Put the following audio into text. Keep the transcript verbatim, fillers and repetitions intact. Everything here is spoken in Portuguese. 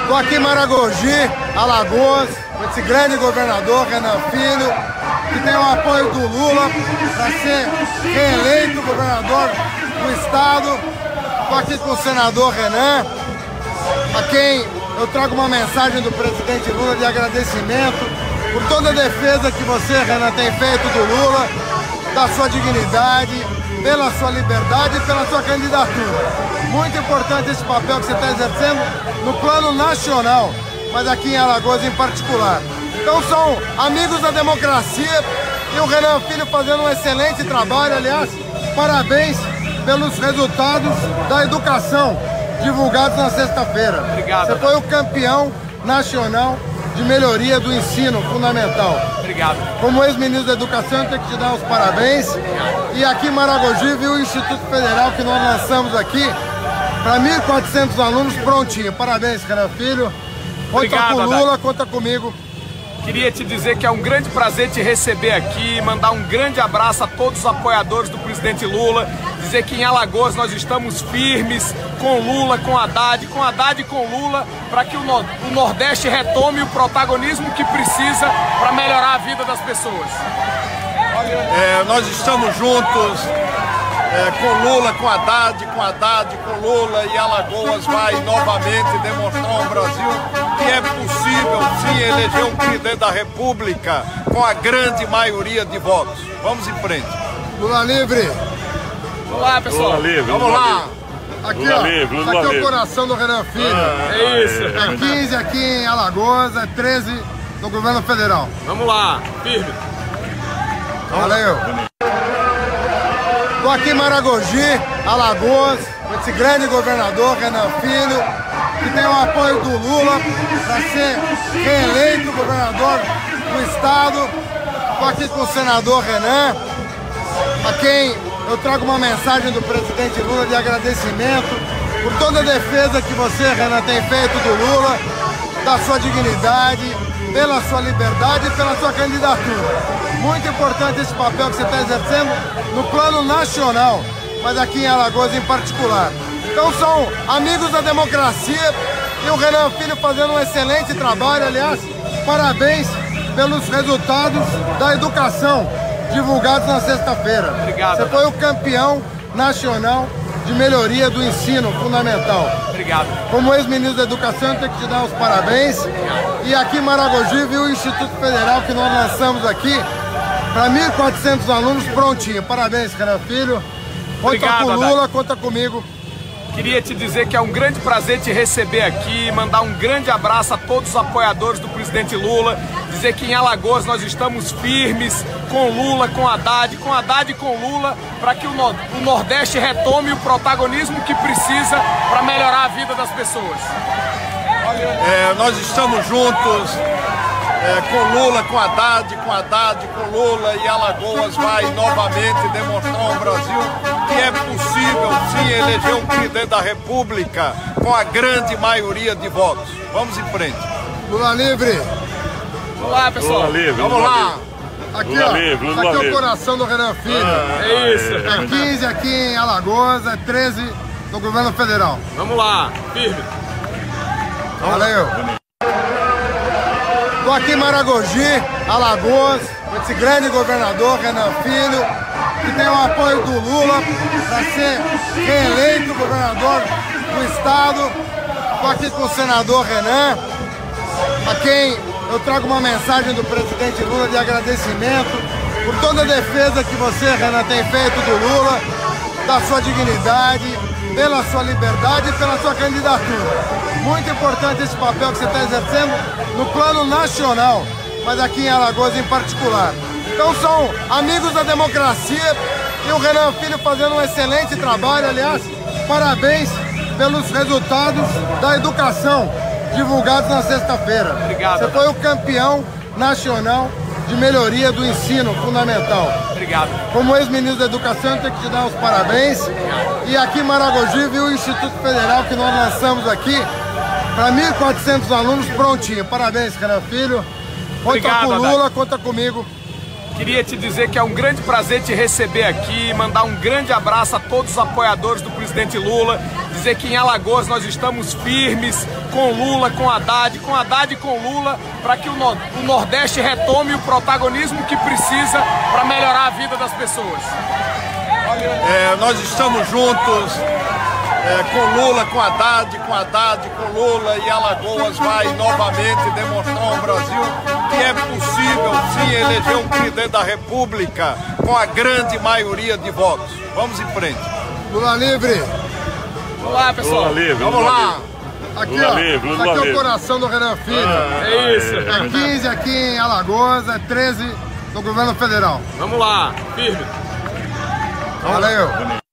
Estou aqui em Maragogi, Alagoas, com esse grande governador, Renan Filho, que tem o apoio do Lula para ser reeleito governador do estado. Estou aqui com o senador Renan, a quem eu trago uma mensagem do presidente Lula de agradecimento por toda a defesa que você, Renan, tem feito do Lula, da sua dignidade, pela sua liberdade e pela sua candidatura. Muito importante esse papel que você está exercendo no plano nacional, mas aqui em Alagoas em particular. Então são amigos da democracia e o Renan Filho fazendo um excelente trabalho. Aliás, parabéns pelos resultados da educação divulgados na sexta-feira. Obrigado. Você foi o campeão nacional de melhoria do ensino fundamental. Obrigado. Como ex-ministro da Educação, eu tenho que te dar os parabéns. Obrigado. E aqui em Maragogi, viu o Instituto Federal que nós lançamos aqui para mil e quatrocentos alunos prontinho. Parabéns, Renan Filho. Conta Obrigado, com o Lula, Haddad. Conta comigo. Queria te dizer que é um grande prazer te receber aqui, mandar um grande abraço a todos os apoiadores do presidente Lula, dizer que em Alagoas nós estamos firmes com Lula, com Haddad, com Haddad e com Lula, para que o Nordeste retome o protagonismo que precisa para melhorar a vida das pessoas. É, nós estamos juntos é, com Lula, com Haddad, com Haddad, com Lula, e Alagoas vai novamente demonstrar ao Brasil que é possível sim eleger um presidente da República com a grande maioria de votos. Vamos em frente. Lula livre. Vamos lá, pessoal. Lula livre, Vamos Lula lá. livre. Aqui, Lula ó. livre, Lula Aqui é o livre. coração do Renan Filho. Ah, É isso. É quinze aqui em Alagoas, é treze no governo federal. Vamos lá, firme. Valeu. Estou aqui em Maragogi, Alagoas, com esse grande governador, Renan Filho, que tem o apoio do Lula para ser reeleito governador do estado. Estou aqui com o senador Renan, a quem eu trago uma mensagem do presidente Lula de agradecimento por toda a defesa que você, Renan, tem feito do Lula, da sua dignidade, pela sua liberdade e pela sua candidatura. Muito importante esse papel que você está exercendo no plano nacional, mas aqui em Alagoas em particular. Então são amigos da democracia e o Renan Filho fazendo um excelente trabalho. Aliás, parabéns pelos resultados da educação divulgados na sexta-feira. Obrigado. Você foi o campeão nacional de melhoria do ensino fundamental. Obrigado. Como ex-ministro da Educação, eu tenho que te dar os parabéns. E aqui em Maragogi, viu o Instituto Federal que nós lançamos aqui para mil e quatrocentos alunos prontinho. Parabéns, Renan Filho. Conta Obrigado, com o Haddad. Lula, conta comigo. Queria te dizer que é um grande prazer te receber aqui, mandar um grande abraço a todos os apoiadores do presidente Lula, dizer que em Alagoas nós estamos firmes com Lula, com Haddad, com Haddad e com Lula, para que o Nordeste retome o protagonismo que precisa para melhorar a vida das pessoas. É, nós estamos juntos é, com Lula, com Haddad, com Haddad, com Lula, e Alagoas vai novamente demonstrar ao Brasil que é possível sim eleger um presidente da República com a grande maioria de votos. Vamos em frente. Lula livre. Vamos lá, pessoal. Lula livre. Vamos Lula lá. livre. Aqui, Lula ó. livre, Lula Aqui é o livre. coração do Renan Filho. É isso. É quinze aqui em Alagoas, é treze no governo federal. Vamos lá, firme. Valeu. Estou aqui em Maragogi, Alagoas, com esse grande governador, Renan Filho, que tem o apoio do Lula para ser reeleito governador do estado. Estou aqui com o senador Renan, a quem eu trago uma mensagem do presidente Lula de agradecimento por toda a defesa que você, Renan, tem feito do Lula, da sua dignidade, pela sua liberdade e pela sua candidatura. Muito importante esse papel que você está exercendo no plano nacional, mas aqui em Alagoas em particular. Então são amigos da democracia e o Renan Filho fazendo um excelente trabalho. Aliás, parabéns pelos resultados da educação divulgados na sexta-feira. Obrigado. Você foi o campeão nacional de melhoria do ensino fundamental. Obrigado. Como ex-ministro da Educação, eu tenho que te dar os parabéns. E aqui em Maragogi, viu o Instituto Federal que nós lançamos aqui para mil e quatrocentos alunos prontinho. Parabéns, Renan Filho. Conta Obrigado, com o Haddad. Lula, conta comigo. Queria te dizer que é um grande prazer te receber aqui, mandar um grande abraço a todos os apoiadores do presidente Lula, dizer que em Alagoas nós estamos firmes com Lula, com Haddad, com Haddad e com Lula, para que o Nordeste retome o protagonismo que precisa para melhorar a vida das pessoas. É, nós estamos juntos é, com Lula, com Haddad, com Haddad, com Lula, e Alagoas vai novamente demonstrar ao Brasil que é possível sim eleger um presidente da República com a grande maioria de votos. Vamos em frente. Lula livre! Vamos lá, pessoal. Lula livre, Vamos Lula lá! livre. Aqui, Lula ó, livre, Lula aqui é o livre. coração do Renan Filho. Ah, É isso. É quinze aqui em Alagoas, é treze no governo federal. Vamos lá, firme. Valeu!